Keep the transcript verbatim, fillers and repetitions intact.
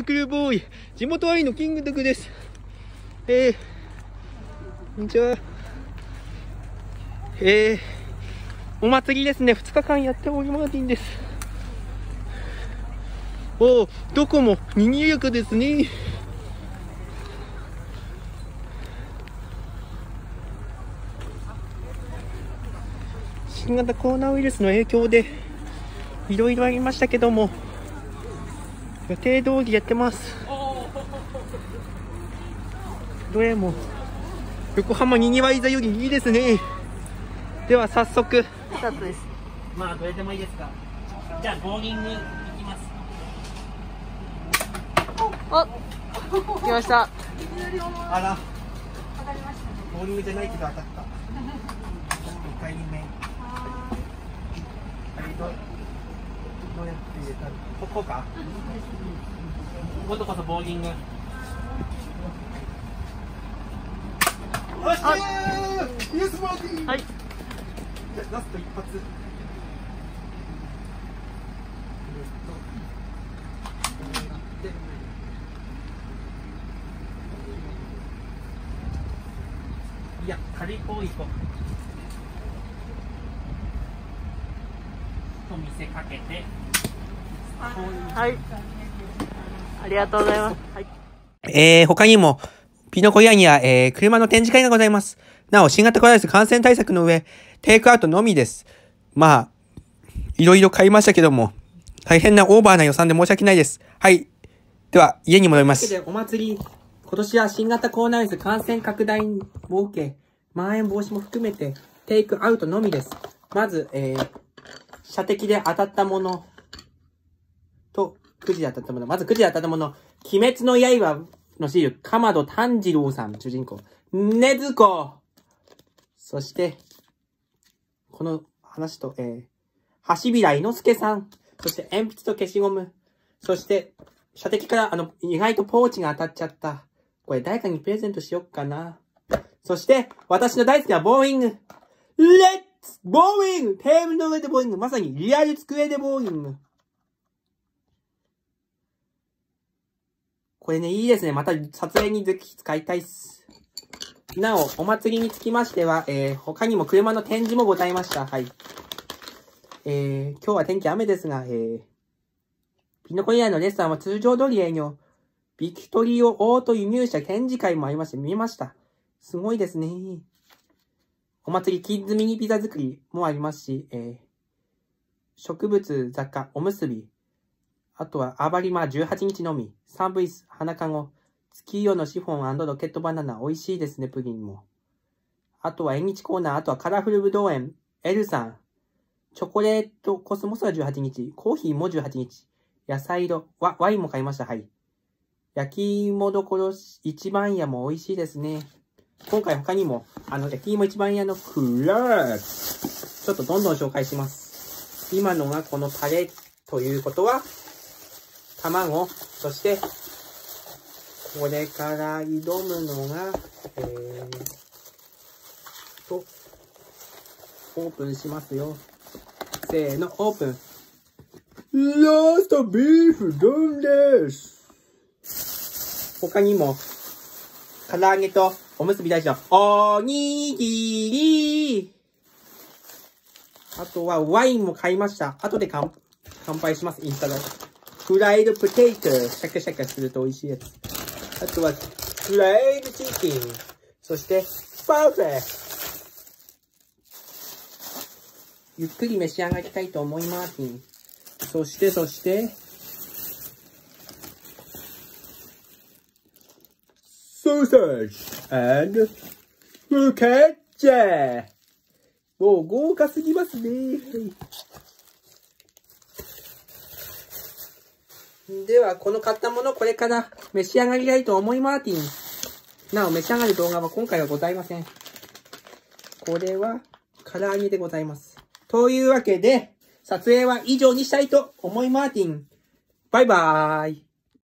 プクルーボーイ、地元愛のキングドクです。えー、こんにちは。えー、お祭りですね。ふつかかんやっておりマーティンです。おー、どこも賑やかですね。新型コロナウイルスの影響でいろいろありましたけども、予定通りやってます。どれも横浜にぎわい座よりいいですね。では早速スタートです。 まあどれでもいいですか。じゃあボーリングいきます。 お、来ました。 あら、ボーリングじゃないけど当たった。にかいめ。あれどどうやって入れたの？ここか。今度こそボーリング。よっしゃー！イエスボーティー。 はい。 じゃあラスト一発。いや、軽い方行こう。と見せかけて。 はい。ありがとうございます。はい。 えー、他にも、ピノコ屋には、えー、車の展示会がございます。なお、新型コロナウイルス感染対策の上、テイクアウトのみです。まあ、いろいろ買いましたけども、大変なオーバーな予算で申し訳ないです。はい。では、家に戻ります。お祭り、今年は新型コロナウイルス感染拡大を受け、まん延防止も含めて、テイクアウトのみです。まず、えー、射的で当たったものと、くじで当たったもの。まずくじで当たったもの、鬼滅の刃のシール、鎌戸炭治郎さん、主人公。ねずこ。そして、この話と、えー、橋平伊之助さん。そして、鉛筆と消しゴム。そして、射的から、あの、意外とポーチが当たっちゃった。これ誰かにプレゼントしよっかな。そして、私の大好きなボーイング。レッツボーイング！テーブルの上でボーイング。まさにリアル机でボーイング。これね、いいですね。また撮影にぜひ使いたいっす。なお、お祭りにつきましては、えー、他にも車の展示もございました。はい。えー、今日は天気雨ですが、えー、ピノコ以外のレストランは通常通り営業。ビクトリーをオート輸入車展示会もありまして、見えました。すごいですね。お祭りキッズミニピザ作りもありますし、えー、植物、雑貨、おむすび、あとは、アバリマじゅうはちにちのみ。サンブイス、花かご。月夜のシフォン&ロケットバナナ。美味しいですね、プリンも。あとは、縁日コーナー。あとは、カラフルぶどう園。エルさん。チョコレートコスモスはじゅうはちにち。コーヒーもじゅうはちにち。野菜色。ワ、ワインも買いました。はい。焼き芋どころ一番屋も美味しいですね。今回他にも、あの、焼き芋一番屋のクラー。ちょっとどんどん紹介します。今のがこのタレということは、卵、そして、これから挑むのが、えーと、オープンしますよ。せーの、オープン。ラストビーフ丼です。他にも、唐揚げとおむすび大将、おにぎり。あとはワインも買いました。後で乾杯します、インスタで。フライドポテト。シャカシャカすると美味しいやつ。あとは、フライドチキン。そして、パフェ。ゆっくり召し上がりたいと思います。そして、そして、ソーセージフォカッチャ。もう豪華すぎますね。では、この買ったもの、これから召し上がりたいと思いマーティン。なお、召し上がる動画は今回はございません。これは、唐揚げでございます。というわけで、撮影は以上にしたいと思いマーティン。バイバーイ。